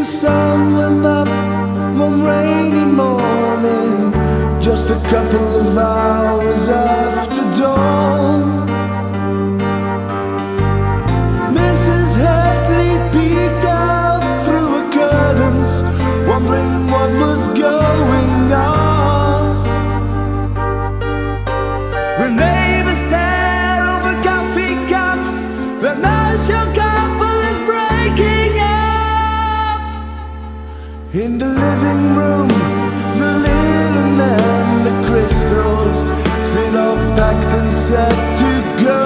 The sun went up one rainy morning, just a couple of hours after dawn. Mrs. Heffley peeked out through her curtains, wondering what was going on. The neighbor said over coffee cups, the nice young couple is breaking up. In the living room, the linen and the crystals sit all packed and set to go.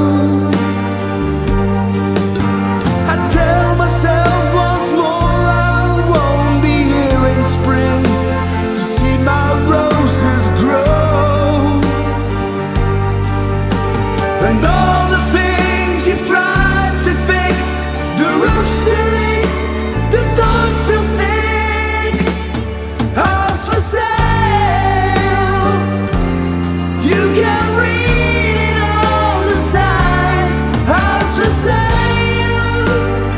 I tell myself once more I won't be here in spring to see my roses grow. And all the things you've tried to fix, the roof still leaks, the door still sticks. House for sale, you can read it on the side. House for sale,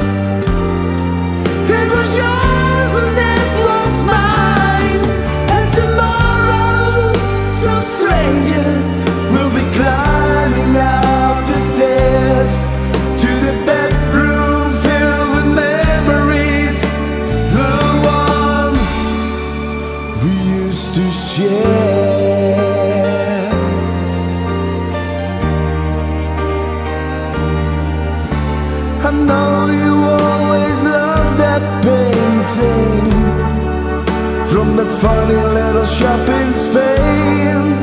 it was yours and it was mine. And tomorrow some strangers will be climbing out the stairs to the bedroom filled with memories, the ones we used to share. I know you always loved that painting from that funny little shop in Spain.